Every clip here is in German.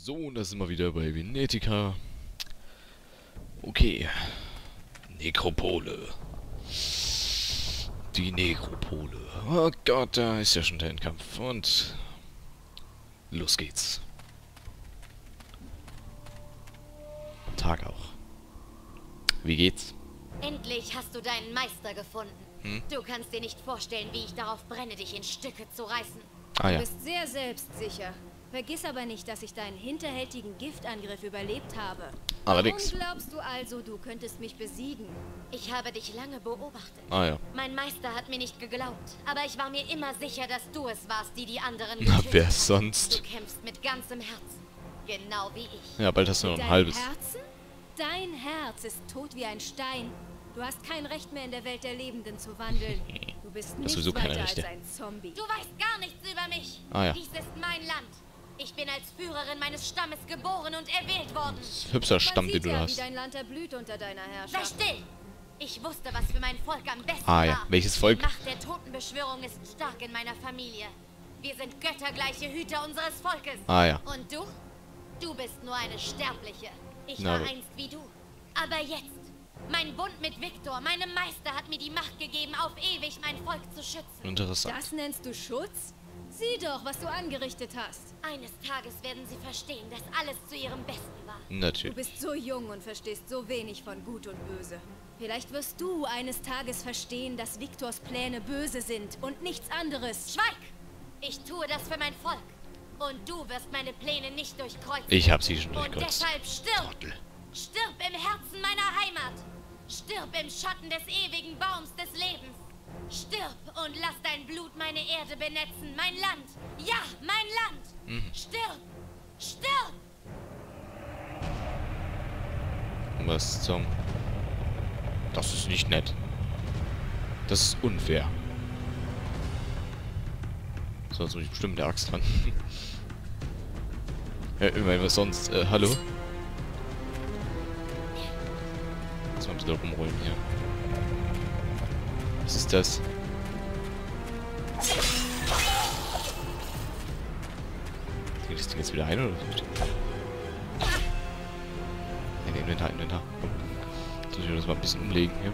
So, und da sind wir wieder bei Venetica. Okay. Nekropole. Die Nekropole. Oh Gott, da ist ja schon der Endkampf. Und los geht's. Tag auch. Wie geht's? Endlich hast du deinen Meister gefunden. Du kannst dir nicht vorstellen, wie ich darauf brenne, dich in Stücke zu reißen. Ah ja. Du bist sehr selbstsicher. Vergiss aber nicht, dass ich deinen hinterhältigen Giftangriff überlebt habe. Allerdings. Warum glaubst du also, du könntest mich besiegen? Ich habe dich lange beobachtet. Ah ja. Mein Meister hat mir nicht geglaubt, aber ich war mir immer sicher, dass du es warst, die anderen Na, getötet wer haben. sonst? Du kämpfst mit ganzem Herzen. Genau wie ich. Ja, bald hast du noch ein Dein halbes. Herzen? Dein Herz ist tot wie ein Stein. Du hast kein Recht mehr in der Welt der Lebenden zu wandeln. Du bist nicht sowieso keine weiter als Rechte. ein Zombie. Du weißt gar nichts über mich. Ah ja. Dies ist mein Land. Ich bin als Führerin meines Stammes geboren und erwählt worden. Hübscher Man Stamm, den sieht du ja, da wie hast. dein Land erblüht unter deiner Sei Herrschaft. still! Ich wusste, was für mein Volk am besten Ah ja. war. Welches Volk? Die Macht der Totenbeschwörung ist stark in meiner Familie. Wir sind göttergleiche Hüter unseres Volkes. Ah ja. Und du? Du bist nur eine Sterbliche. Ich Na, war aber- einst wie du. Aber jetzt. Mein Bund mit Viktor, meinem Meister, hat mir die Macht gegeben, auf ewig mein Volk zu schützen. Interessant. Das nennst du Schutz? Sieh doch, was du angerichtet hast. Eines Tages werden sie verstehen, dass alles zu ihrem Besten war. Du Natürlich. bist so jung und verstehst so wenig von Gut und Böse. Vielleicht wirst du eines Tages verstehen, dass Viktors Pläne böse sind und nichts anderes. Schweig! Ich tue das für mein Volk. Und du wirst meine Pläne nicht durchkreuzen. Ich hab sie schon Und durchkreuzt. deshalb stirb! Trottel. Stirb im Herzen meiner Heimat! Stirb im Schatten des ewigen Baums des Lebens! Stirb und lass dein Blut meine Erde benetzen, mein Land! Ja, mein Land! Stirb! Stirb! Was zum... Das ist nicht nett. Das ist unfair. So, jetzt muss ich bestimmt mit der Axt dran. Ja, immerhin, was sonst? Hallo? Lass mal ein bisschen rumrollen hier. Was ist das? Geht das Ding jetzt wieder ein oder nicht? Ne, Inventar. Komm. Jetzt muss ich das mal ein bisschen umlegen hier.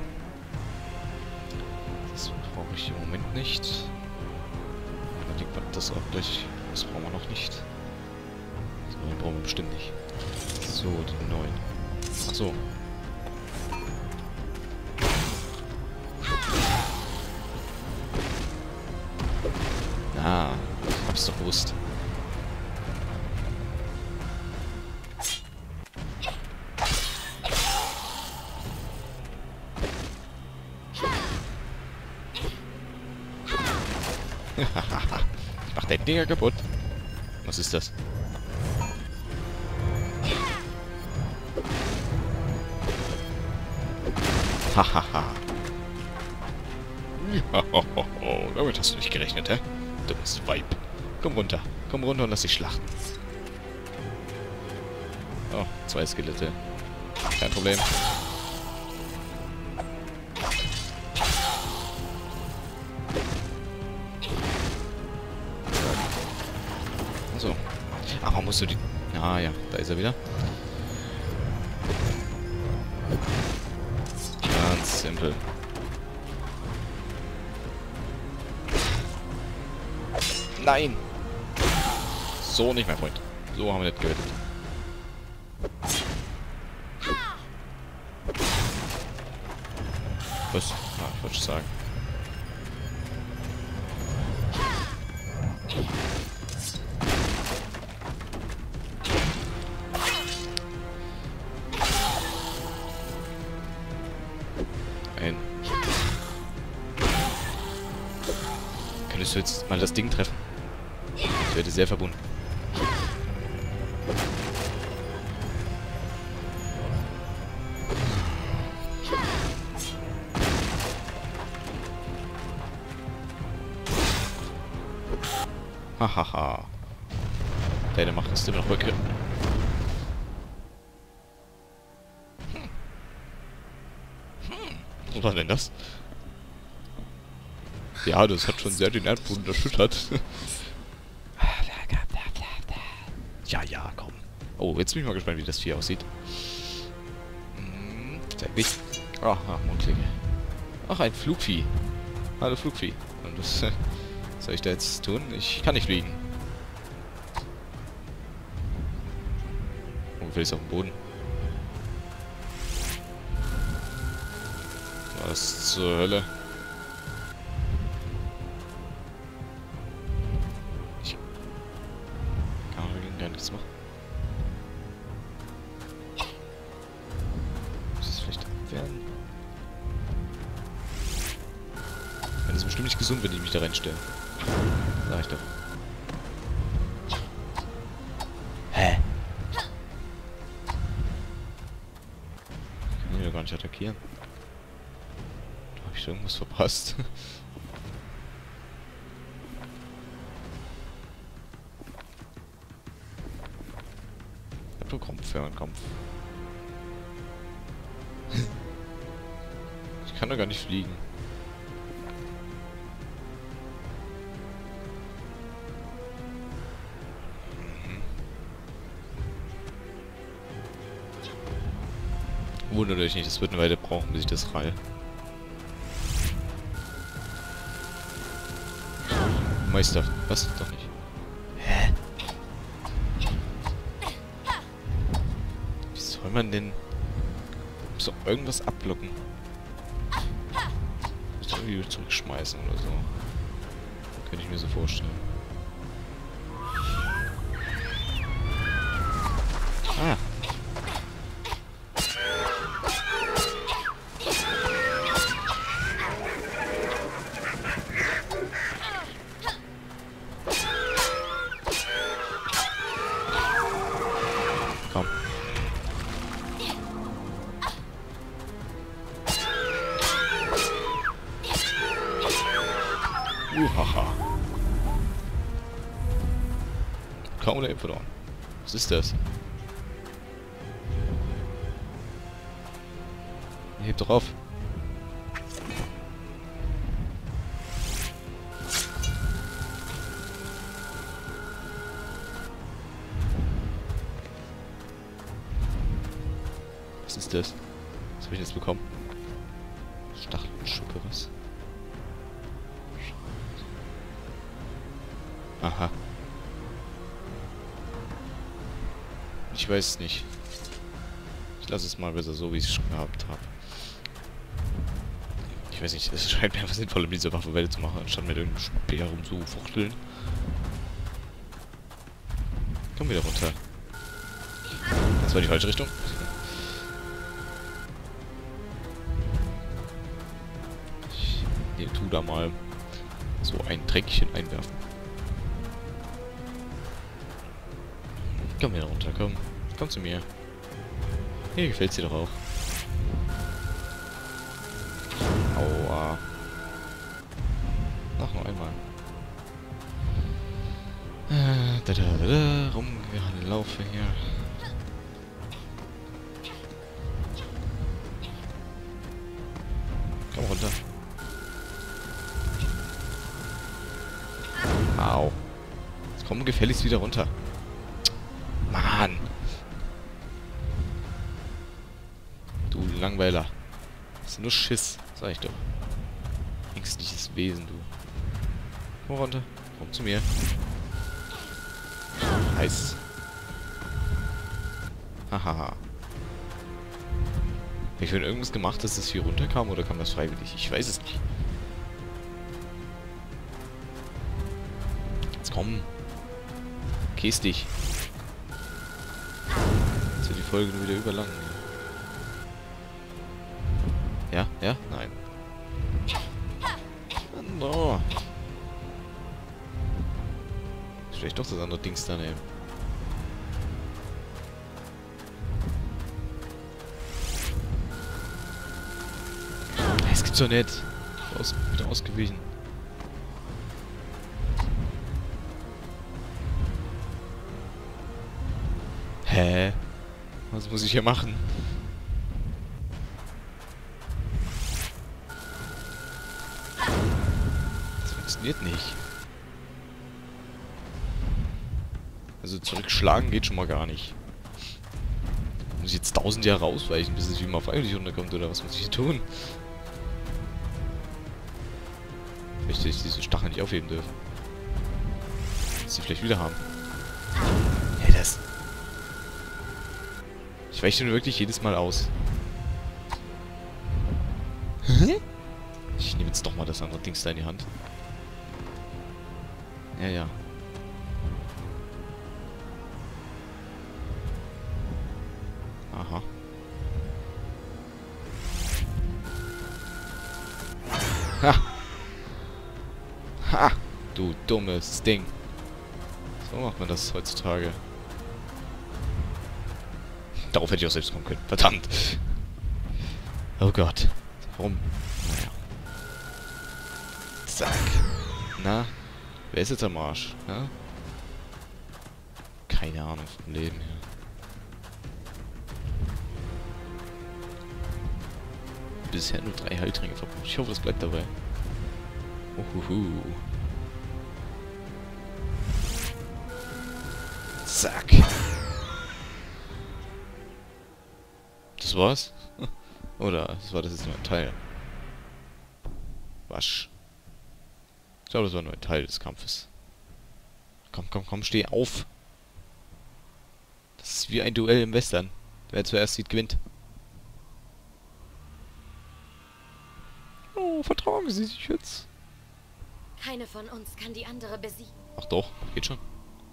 Das brauche ich im Moment nicht. Dann legt man das auch gleich. Das brauchen wir noch nicht. So, den brauchen wir bestimmt nicht. So, den neuen. Ach so. Ah, hab's doch gewusst. Ich mach dein Dinger kaputt. Was ist das? Hahaha. Damit hast du nicht gerechnet, hä? Dummes Weib. Komm runter und lass dich schlachten. Oh, 2 Skelette. Kein Problem. So. Aber musst du die... Ah ja, da ist er wieder. Ganz simpel. Nein! So nicht, mein Freund. So haben wir das gerettet. Was? Ah, ich wollte schon sagen. Ein. Könntest du jetzt mal das Ding treffen? Ich werde sehr verbunden. Hahaha. Deine Macht ist immer noch rückgriffen. Was war denn das? Ja, das hat schon sehr den Erdboden erschüttert. Ja, komm. Oh, jetzt bin ich mal gespannt, wie das Vieh aussieht. Zeig mich. Ach, Mondklinge. Ach, ein Flugvieh. Hallo, Flugvieh. Und was soll ich da jetzt tun? Ich kann nicht fliegen. Oh, ist auf dem Boden. Was zur Hölle? Ich kann dagegen gar nichts machen. Muss ich es vielleicht abwehren? Das ist bestimmt nicht gesund, wenn ich mich da reinstelle. Sag ich doch. Hä? Ich kann ihn ja gar nicht attackieren. Da habe ich irgendwas verpasst. Ich hab doch Fernkampf. Ich kann doch gar nicht fliegen. Wundert euch nicht, es wird eine Weile brauchen, bis ich das reihe. Meister. Was? Doch nicht. Hä? Wie soll man denn... Muss doch irgendwas abblocken. Muss doch irgendwie zurückschmeißen oder so. Könnte ich mir so vorstellen. Ah. Komm. Haha. Kaum Leben verloren. Was ist das? Hebt doch auf. Was ist das? Was habe ich jetzt bekommen? Stachelschuppe, was? Aha. Ich weiß es nicht. Ich lasse es mal besser so, wie ich es schon gehabt habe. Ich weiß nicht, es scheint mir einfach sinnvoll, mit dieser Waffe weiterzumachen, anstatt mit irgendeinem Speer rumzufuchteln. Komm wieder runter. Das war die falsche Richtung. Ich tu da mal so ein Tränkchen einwerfen. Komm wieder runter, komm. Komm zu mir. Hier gefällt's dir doch auch. Aua. Ach, noch einmal. Rumgelaufe hier. Komm runter. Au. Jetzt komm gefälligst wieder runter. Mann. Du Langweiler. Das ist nur Schiss, sag ich doch. Ängstliches Wesen, du. Komm runter. Komm zu mir. Heiß. Hahaha. Habe ich schon irgendwas gemacht, dass das hier runterkam, oder kam das freiwillig? Ich weiß es nicht. Jetzt komm. Käse dich. Jetzt wird die Folge nur wieder überlang. Ja? Ja? Nein. No. Vielleicht doch das andere Dings da nehmen. Das gibt's doch nicht. Wieder ausgewichen. Hä? Was muss ich hier machen? Das funktioniert nicht. Also zurückschlagen geht schon mal gar nicht. ich jetzt 1000 Jahre ausweichen, bis es wie mal freiwillig runterkommt, oder was muss ich hier tun? Möchte ich diese Stacheln nicht aufheben dürfen. Dass sie vielleicht wieder haben. Hey, das... Ich weiche nur wirklich jedes Mal aus. Ich nehme jetzt doch mal das andere Dings da in die Hand. Ja, ja. Aha. Ha! Ha! Du dummes Ding. So macht man das heutzutage. Darauf hätte ich auch selbst kommen können. Verdammt. Oh Gott. Warum? Naja. Zack. Na? Wer ist jetzt am Arsch? Ja? Keine Ahnung vom Leben hier. Bisher nur 3 Heiltränke verbraucht. Ich hoffe, das bleibt dabei. Uhuhu. Zack. Das war's? Oder das war das jetzt nur ein Teil? Wasch. Ich glaube, das war nur ein Teil des Kampfes. Komm, komm, komm, steh auf! Das ist wie ein Duell im Western. Wer zuerst sieht, gewinnt. Oh, vertrauen Sie sich jetzt. Keine von uns kann die andere besiegen. Ach doch, geht schon.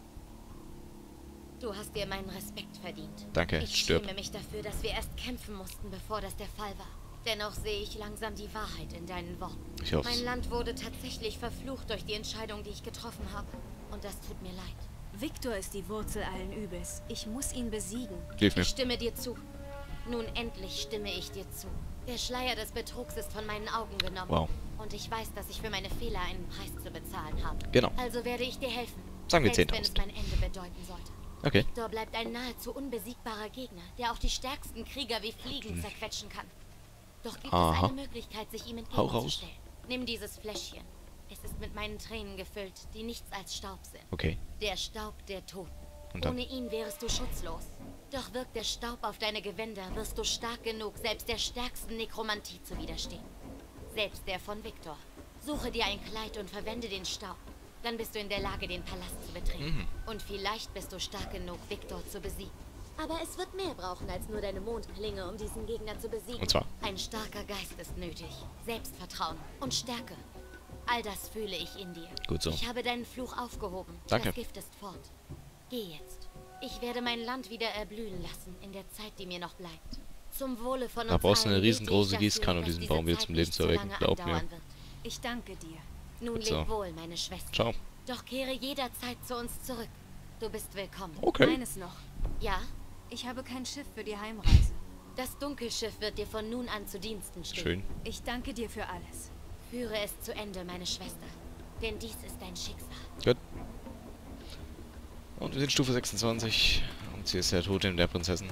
Du hast dir meinen Respekt verdient. Danke, ich stirb. schäme mich dafür, dass wir erst kämpfen mussten, bevor das der Fall war. Dennoch sehe ich langsam die Wahrheit in deinen Worten. Ich hoff's. Mein Land wurde tatsächlich verflucht durch die Entscheidung, die ich getroffen habe. Und das tut mir leid. Victor ist die Wurzel allen Übels. Ich muss ihn besiegen. Hilf mir. Ich stimme dir zu. Nun endlich stimme ich dir zu. Der Schleier des Betrugs ist von meinen Augen genommen. Wow. Und ich weiß, dass ich für meine Fehler einen Preis zu bezahlen habe. Genau. Also werde ich dir helfen. Sagen wir selbst wenn es 10.000. mein Ende bedeuten sollte. Okay. Victor bleibt ein nahezu unbesiegbarer Gegner, der auch die stärksten Krieger wie Fliegen zerquetschen kann. Doch gibt es eine Möglichkeit, sich ihm Hau raus. entgegenzustellen. Nimm dieses Fläschchen. Es ist mit meinen Tränen gefüllt, die nichts als Staub sind. Okay. Der Staub der Toten. Und dann? Ohne ihn wärst du schutzlos. Doch wirkt der Staub auf deine Gewänder, wirst du stark genug, selbst der stärksten Nekromantie zu widerstehen. Selbst der von Victor. Suche dir ein Kleid und verwende den Staub. Dann bist du in der Lage, den Palast zu betreten. Und vielleicht bist du stark genug, Victor zu besiegen. Aber es wird mehr brauchen als nur deine Mondklinge, um diesen Gegner zu besiegen. Und zwar? Ein starker Geist ist nötig. Selbstvertrauen und Stärke. All das fühle ich in dir. Gut so. Ich habe deinen Fluch aufgehoben. Danke. Das Gift ist fort. Geh jetzt. Ich werde mein Land wieder erblühen lassen, in der Zeit, die mir noch bleibt. Zum Wohle von uns Da brauchst du eine allen riesengroße bete ich Gießkanne, um dafür, diesen dass Baum wieder diese zum Zeit Leben nicht zu zu erwecken. lange Glaub mir. andauern wird. Ich danke dir. Nun Gut so. leb wohl, meine Schwester. Ciao. Doch kehre jederzeit zu uns zurück. Du bist willkommen. Okay. Eines noch. Ja? Ich habe kein Schiff für die Heimreise. Das Dunkelschiff wird dir von nun an zu Diensten stehen. Schön. Ich danke dir für alles. Führe es zu Ende, meine Schwester. Denn dies ist dein Schicksal. Gut. Und wir sind Stufe 26. Und sie ist der Totem der Prinzessin.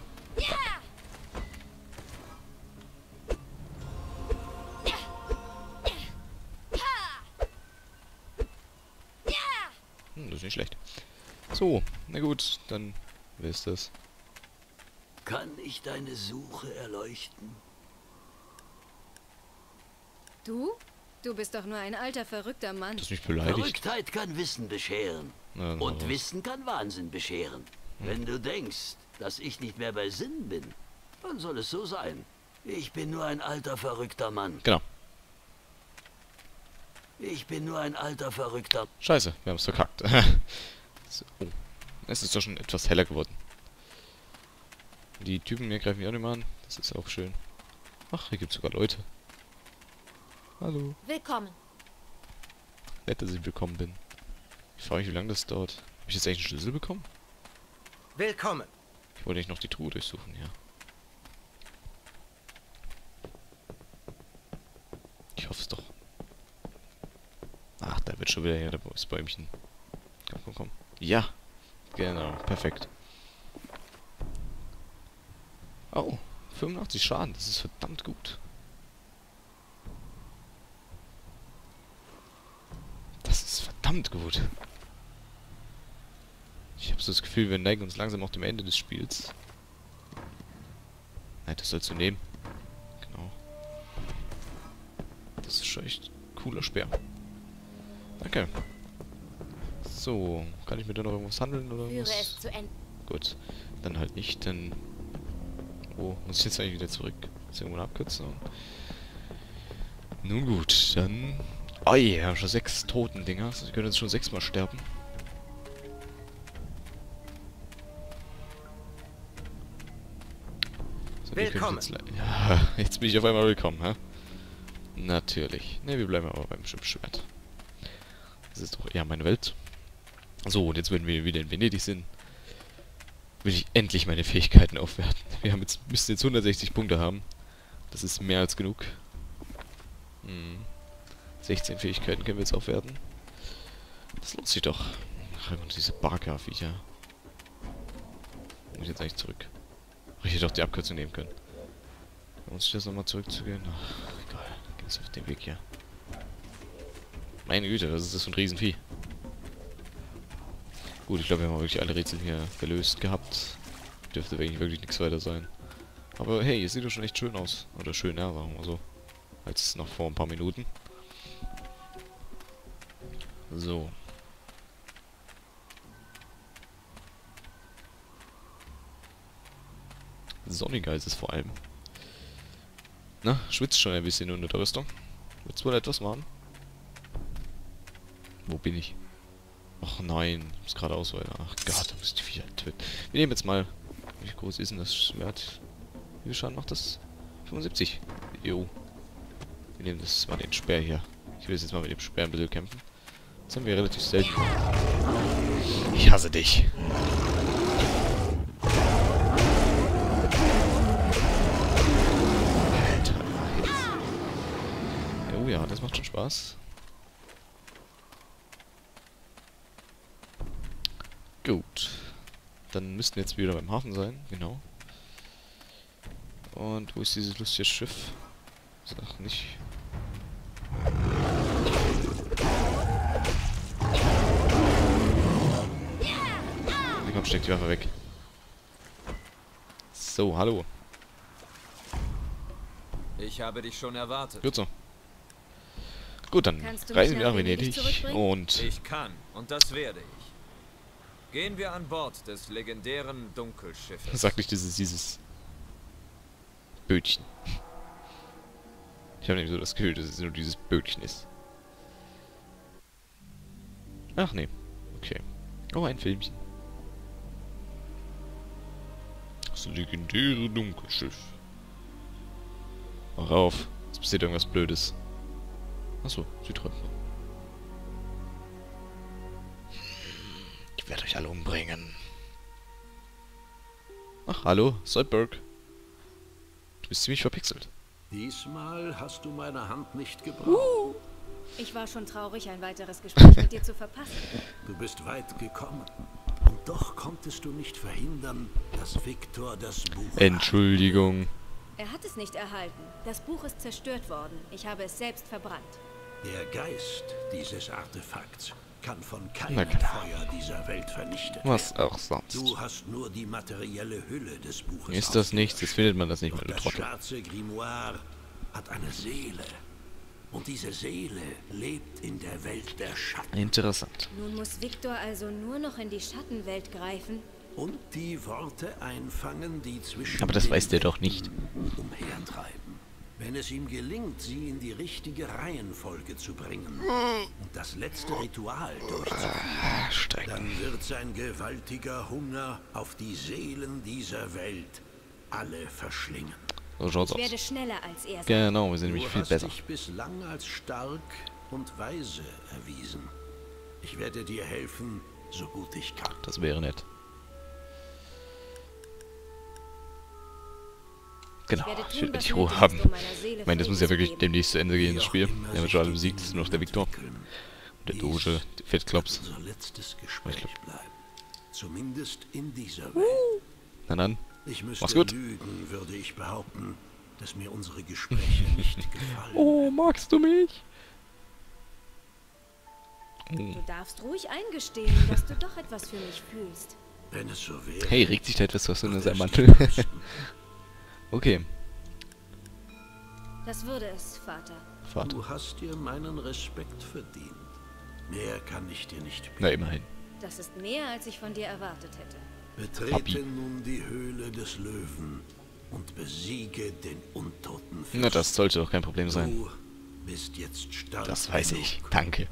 Das ist nicht schlecht. So, na gut, dann wer ist das? Kann ich deine Suche erleuchten? Du? Du bist doch nur ein alter, verrückter Mann. Das ist mich beleidigt. Verrücktheit kann Wissen bescheren. Na, Und was? Wissen kann Wahnsinn bescheren. Wenn du denkst, dass ich nicht mehr bei Sinn bin, dann soll es so sein. Ich bin nur ein alter, verrückter Mann. Genau. Ich bin nur ein alter, verrückter... Scheiße, wir haben es verkackt. So. Oh. Es ist doch schon etwas heller geworden. Die Typen hier greifen mich auch nicht mehr an. Das ist auch schön. Ach, hier gibt es sogar Leute. Hallo. Willkommen. Nett, dass ich willkommen bin. Ich frage mich, wie lange das dauert. Habe ich jetzt eigentlich einen Schlüssel bekommen? Willkommen. Ich wollte nicht noch die Truhe durchsuchen, ja. Ich hoffe es doch. Ach, da wird schon wieder her, das Bäumchen. Komm, komm, komm. Ja, genau, perfekt. Oh, 85 Schaden, das ist verdammt gut. Das ist verdammt gut. Ich habe so das Gefühl, wir neigen uns langsam auch dem Ende des Spiels. Nein, das sollst du nehmen. Genau. Das ist schon echt cooler Speer. Danke. So, kann ich mit dir noch irgendwas handeln oder Führe was? es zu Ende. Gut, dann halt nicht, denn... Oh, muss ich jetzt eigentlich wieder zurück? Ist irgendwo eine Abkürzung? Nun gut, dann... Oh je, wir haben schon 6 Totendinger. Also, ich könnte jetzt schon 6-mal sterben. So, Willkommen. Ja, jetzt bin ich auf einmal willkommen, hä? Natürlich. Ne, wir bleiben aber beim Schiffsschwert. Das ist doch eher meine Welt. So, und jetzt, wenn wir wieder in Venedig sind, will ich endlich meine Fähigkeiten aufwerten. Wir haben jetzt, müssen jetzt 160 Punkte haben. Das ist mehr als genug. 16 Fähigkeiten können wir jetzt aufwerten. Das lohnt sich doch. Ach, und diese Barker-Viecher. Muss ich jetzt eigentlich zurück? Ach, ich hätte auch die Abkürzung nehmen können. Muss ich jetzt nochmal zurückzugehen? Ach, egal. Geht's auf den Weg hier. Meine Güte, was ist das für ein Riesenvieh? Gut, ich glaube, wir haben wirklich alle Rätsel hier gelöst gehabt. Dürfte wirklich nichts weiter sein. Aber hey, es sieht doch schon echt schön aus. Oder schöner, sagen wir mal so. Als noch vor ein paar Minuten. So. Sonniger ist es vor allem. Na, schwitzt schon ein bisschen unter der Rüstung. Wird's wohl etwas warm? Wo bin ich? Ach nein, ich muss gerade ausweichen. Ach Gott, da muss ich die Viecher töten. Wir nehmen jetzt mal... Wie groß ist denn das Schwert? Wie viel Schaden macht das? 75. Jo. Wir nehmen das mal den Speer hier. Ich will jetzt mal mit dem Speer ein bisschen kämpfen. Das haben wir relativ selten. Ich hasse dich. Alter. Oh ja, das macht schon Spaß. Gut. Dann müssten wir jetzt wieder beim Hafen sein. Genau. Und wo ist dieses lustige Schiff? Sag nicht. Komm, steck die Waffe weg. So, hallo. Ich habe dich schon erwartet. Gut so. Gut, dann Kannst du mich reisen wir nach nach Venedig Venedig zurückbringen? und... Ich kann und das werde ich. Gehen wir an Bord des legendären Dunkelschiffes. Sag nicht, das ist dieses... Bötchen. Ich habe nämlich so das Gefühl, dass es nur dieses Bötchen ist. Ach nee. Okay. Oh, ein Filmchen. Das legendäre Dunkelschiff. Mach auf. Es passiert irgendwas Blödes. Achso, sie träumt noch. Ich werde euch alle umbringen. Ach, hallo, Soldberg. Du bist ziemlich verpixelt. Diesmal hast du meine Hand nicht gebraucht. Ich war schon traurig, ein weiteres Gespräch mit dir zu verpassen. Du bist weit gekommen. Und doch konntest du nicht verhindern, dass Viktor das Buch... Entschuldigung. Er hat es nicht erhalten. Das Buch ist zerstört worden. Ich habe es selbst verbrannt. Der Geist dieses Artefakts kann von Na keinem klar. Feuer dieser Welt vernichtet Was werden. auch sonst. Du hast nur die materielle Hülle des Buches. Ist das nichts? Jetzt findet man das nicht mehr, Doch du das Trottel. schwarze Grimoire hat eine Seele. Und diese Seele lebt in der Welt der Schatten. Interessant. Nun muss Viktor also nur noch in die Schattenwelt greifen. Und die Worte einfangen, die zwischen Aber das weiß der doch nicht. umhertreiben. Wenn es ihm gelingt, sie in die richtige Reihenfolge zu bringen und das letzte Ritual durchzuführen, Streng. dann wird sein gewaltiger Hunger auf die Seelen dieser Welt alle verschlingen. So schaut's Ich werde aus. schneller als er sein. Genau, wir sind Du nämlich viel hast besser. dich bislang als stark und weise erwiesen. Ich werde dir helfen, so gut ich kann. Das wäre nett. Genau, werde ich tun, will was endlich Ruhe nötig haben. ist, um meiner Seele Ich meine, das muss ja Frieden wirklich zu geben. demnächst zu Ende gehen, Wie das auch Spiel. immer Wir haben sich schon alle die besiegt, es ist nur noch der Dinge Viktor. entwickeln, Und der dies Doge, der Fettklops. Unser letztes Gespräch Ich bleiben. Zumindest in dieser Welt. Na dann, Ich müsste mach's gut. lügen, würde ich behaupten, dass mir unsere Gespräche nicht gefallen. Oh, magst du mich? Du darfst ruhig eingestehen, dass du doch etwas für mich fühlst. Wenn es so wäre. Hey, regt sich da etwas was in würde seinem es Mantel? dich trösten. Okay. Das würde es, Vater. Vater. Du hast dir meinen Respekt verdient. Mehr kann ich dir nicht bieten. Na, immerhin. Das ist mehr, als ich von dir erwartet hätte. Betrete Papi. nun die Höhle des Löwen und besiege den untoten Fürsten. Na, das sollte doch kein Problem sein. Du bist jetzt stark Das weiß ich. genug. Danke.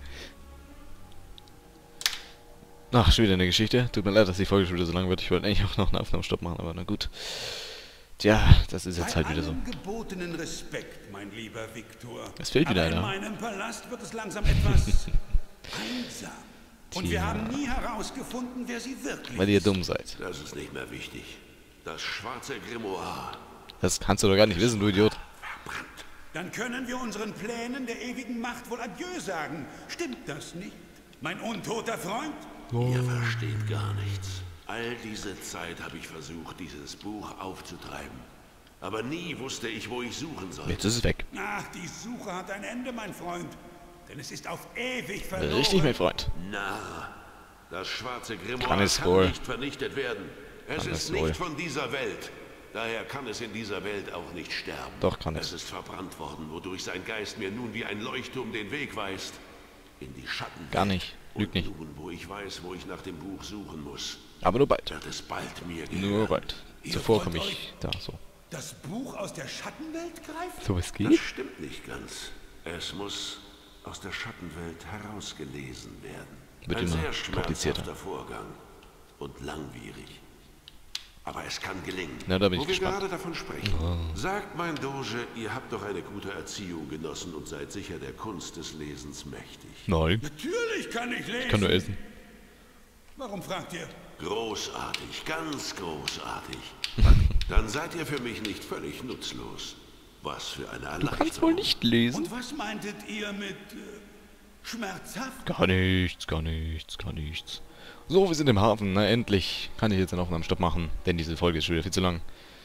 Ach, schon wieder eine Geschichte. Tut mir leid, dass die Folge schon wieder so lang wird. Ich wollte eigentlich auch noch einen Aufnahmestopp machen, aber na gut. Tja, das ist jetzt halt wieder so. Gebotenen Respekt, mein lieber Viktor. Es fehlt wieder Aber in einer. meinem Palast wird es langsam etwas einsam. Und wir Tja. haben nie herausgefunden, wer sie wirklich Weil ihr ist. dumm seid. Das ist nicht mehr wichtig. Das schwarze Grimoire. Das kannst du doch gar nicht wissen, du Idiot. Verbrannt. Dann können wir unseren Plänen der ewigen Macht wohl Adieu sagen. Stimmt das nicht? Mein untoter Freund? Ihr versteht gar nichts. All diese Zeit habe ich versucht, dieses Buch aufzutreiben. Aber nie wusste ich, wo ich suchen soll. Jetzt ist es weg. Ach, die Suche hat ein Ende, mein Freund. Denn es ist auf ewig verloren. Richtig, mein Freund. Narr. Das schwarze Kann Grimoire es kann wohl. nicht vernichtet werden. Es Kann ist es nicht wohl. von dieser Welt. Daher kann es in dieser Welt auch nicht sterben. Doch, kann es. Es ist verbrannt worden, wodurch sein Geist mir nun wie ein Leuchtturm den Weg weist. In die Schattenwelt. Gar nicht. Lügt nicht. Und nun, wo ich weiß, wo ich nach dem Buch suchen muss, Aber nur bald. wird es bald mir gehören. Nur bald. Ihr Zuvor wollt komme ich euch- da so. Das Buch aus der Schattenwelt greifen? So was Das geht? stimmt nicht ganz. Es muss aus der Schattenwelt herausgelesen werden. Wird Ein immer sehr komplizierter. schmerzhafter Vorgang und langwierig. Aber es kann gelingen. Na, da bin ich Wo wir gespannt. gerade davon sprechen. Sagt mein Doge, ihr habt doch eine gute Erziehung genossen und seid sicher der Kunst des Lesens mächtig. Nein. Natürlich kann ich lesen. Ich kann nur essen. Warum fragt ihr? Großartig, ganz großartig. Dann seid ihr für mich nicht völlig nutzlos. Was für eine Du Erleichterung. kannst wohl nicht lesen. Und was meintet ihr mit schmerzhaft? Gar nichts, gar nichts, gar nichts. So, wir sind im Hafen. Na, endlich kann ich jetzt einen Aufnahmestopp machen, denn diese Folge ist schon wieder viel zu lang.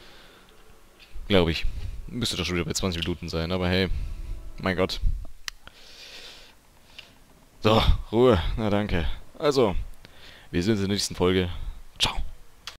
Glaube ich. Müsste doch schon wieder bei 20 Minuten sein, aber hey. Mein Gott. So, Ruhe. Na, danke. Also, wir sehen uns in der nächsten Folge. Ciao.